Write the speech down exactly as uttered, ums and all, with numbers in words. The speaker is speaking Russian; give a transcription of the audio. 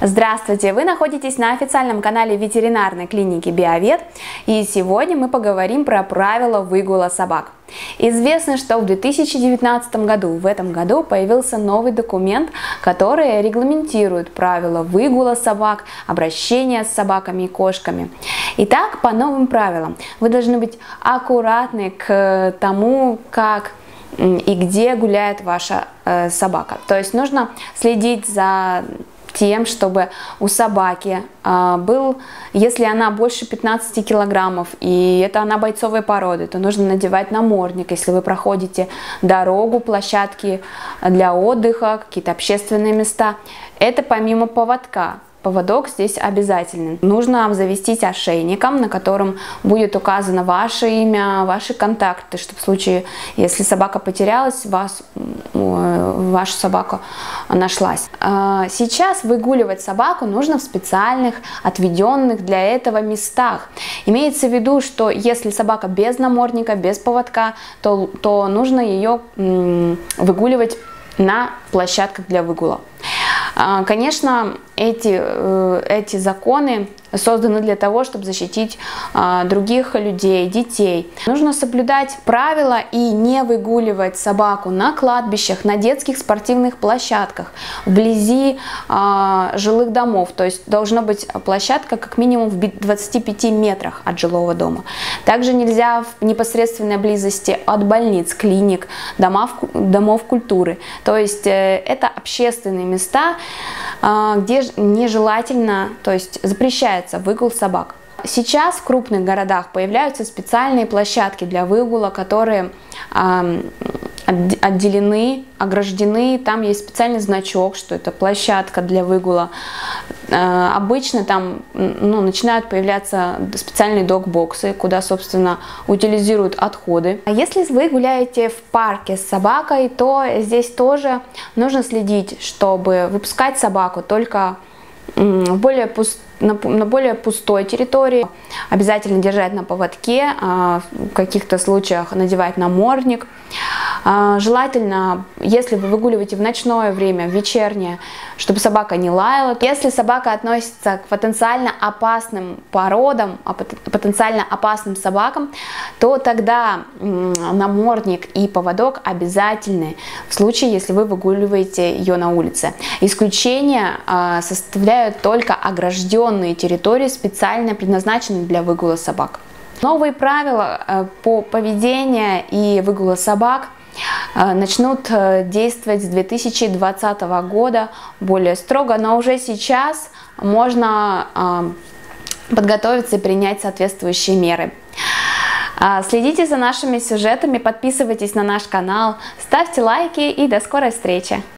Здравствуйте! Вы находитесь на официальном канале ветеринарной клиники Биовет, и сегодня мы поговорим про правила выгула собак. Известно, что в две тысячи девятнадцатом году, в этом году, появился новый документ, который регламентирует правила выгула собак, обращения с собаками и кошками. Итак, по новым правилам вы должны быть аккуратны к тому, как и где гуляет ваша э, собака. То есть нужно следить за тем, чтобы у собаки э, был, если она больше пятнадцати килограммов и это она бойцовой породы, то нужно надевать намордник. Если вы проходите дорогу, площадки для отдыха, какие-то общественные места, это помимо поводка. Поводок здесь обязательный. Нужно обзавестись ошейником, на котором будет указано ваше имя, ваши контакты, чтобы в случае, если собака потерялась, вас, ваша собака нашлась. Сейчас выгуливать собаку нужно в специальных, отведенных для этого местах. Имеется в виду, что если собака без намордника, без поводка, то, то нужно ее выгуливать на площадках для выгула. Конечно, эти, эти законы созданы для того, чтобы защитить других людей, детей. Нужно соблюдать правила и не выгуливать собаку на кладбищах, на детских спортивных площадках, вблизи жилых домов. То есть должна быть площадка как минимум в двадцати пяти метрах от жилого дома. Также нельзя в непосредственной близости от больниц, клиник, домов, домов культуры. То есть это общественные места, где нежелательно, то есть запрещается выгул собак. Сейчас в крупных городах появляются специальные площадки для выгула, которые э, отделены, ограждены, там есть специальный значок, что это площадка для выгула. Э, обычно там ну, начинают появляться специальные дог-боксы, куда, собственно, утилизируют отходы. А если вы гуляете в парке с собакой, то здесь тоже нужно следить, чтобы выпускать собаку только в более пуст... на более пустой территории, обязательно держать на поводке, в каких-то случаях надевать намордник. Желательно, если вы выгуливаете в ночное время, в вечернее, чтобы собака не лаяла. Если собака относится к потенциально опасным породам, потенциально опасным собакам, то тогда намордник и поводок обязательны в случае, если вы выгуливаете ее на улице. Исключение составляют только огражденные территории, специально предназначенные для выгула собак. Новые правила по поведению и выгула собак начнут действовать с две тысячи двадцатого года более строго, но уже сейчас можно подготовиться и принять соответствующие меры. Следите за нашими сюжетами, подписывайтесь на наш канал, ставьте лайки и до скорой встречи!